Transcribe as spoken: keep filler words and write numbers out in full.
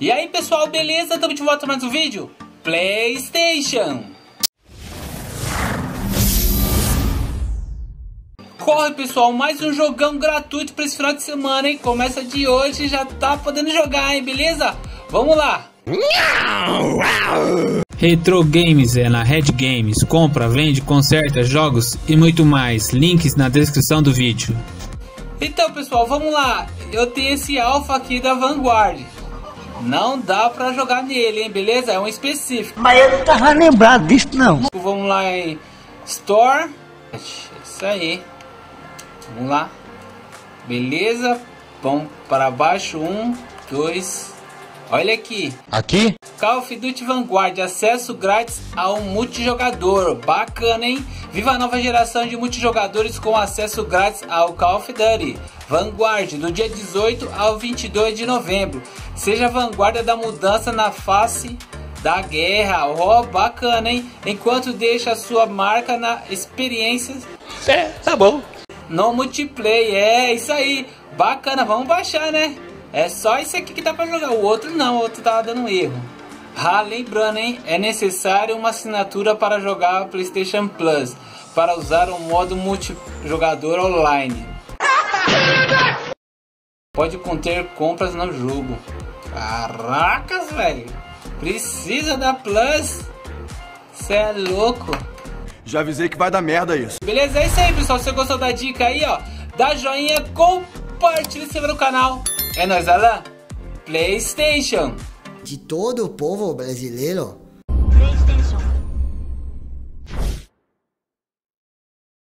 E aí pessoal, beleza? Estamos de volta para mais um vídeo PlayStation. Corre pessoal, mais um jogão gratuito para esse final de semana, hein? Começa de hoje e já tá podendo jogar, hein? Beleza? Vamos lá! Retro Games é na Red Games, compra, vende, conserta, jogos e muito mais, links na descrição do vídeo. Então pessoal, vamos lá, eu tenho esse Alpha aqui da Vanguard, não dá pra jogar nele, hein, beleza? É um específico. Mas eu não tava lembrado disso não. Vamos lá em Store, isso aí, vamos lá, beleza, vamos para baixo, um, dois, olha aqui. Aqui? Call of Duty Vanguard, acesso grátis ao multijogador, bacana hein? Viva a nova geração de multijogadores com acesso grátis ao Call of Duty Vanguard, do dia dezoito ao vinte e dois de novembro. Seja a vanguarda da mudança na face da guerra, ó, oh, bacana hein? Enquanto deixa a sua marca na experiência. É, tá bom. No multiplayer, é isso aí, bacana, vamos baixar né? É só isso aqui que dá pra jogar, o outro não, o outro tá dando erro. Ah, lembrando, hein, é necessário uma assinatura para jogar PlayStation Plus, para usar o modo multijogador online. Pode conter compras no jogo. Caracas, velho, precisa da Plus? Cê é louco. Já avisei que vai dar merda isso. Beleza, é isso aí, pessoal. Se você gostou da dica aí, ó, dá joinha, compartilha, se inscreva no canal. É nóis, Alan. PlayStation. De todo o povo brasileiro,